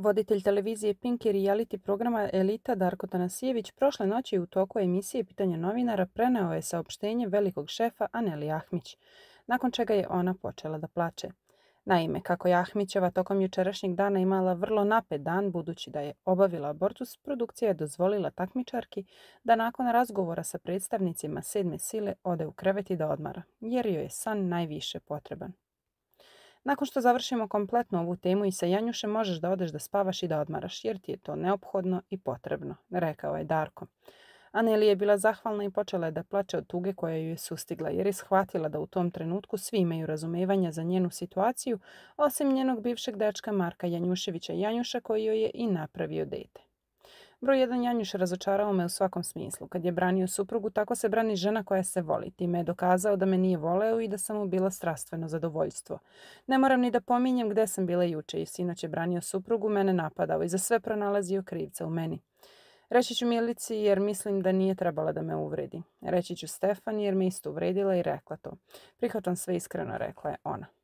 Voditelj televizije Pink i reality programa Elita Darko Tanasijević prošle noći u toku emisije Pitanja novinara preneo je saopštenje velikog šefa Aneli Ahmić, nakon čega je ona počela da plače. Naime, kako je Ahmićeva tokom jučerašnjeg dana imala vrlo napet dan budući da je obavila abortus, produkcija je dozvolila takmičarki da nakon razgovora sa predstavnicima sedme sile ode u krevet i da odmara, jer joj je san najviše potreban. Nakon što završimo kompletno ovu temu i sa Janjušem možeš da odeš da spavaš i da odmaraš, jer ti je to neophodno i potrebno, rekao je Darko. Aneli je bila zahvalna i počela je da plače od tuge koja ju je sustigla, jer je shvatila da u tom trenutku svi imaju razumevanja za njenu situaciju, osim njenog bivšeg dečka Marka Janjuševića Janjuša koji joj je i napravio dete. Broj 1 Janjuš razočarao me u svakom smislu. Kad je branio suprugu, tako se brani žena koja se voli. Time je dokazao da me nije voleo i da sam mu bila strastveno zadovoljstvo. Ne moram ni da pominjem gde sam bila juče i sinoć je branio suprugu, mene napadao i za sve pronalazio krivca u meni. Reći ću Milici jer mislim da nije trebala da me uvredi. Reći ću Stefani jer me isto uvredila i rekla to. Prihvatam sve iskreno, rekla je ona.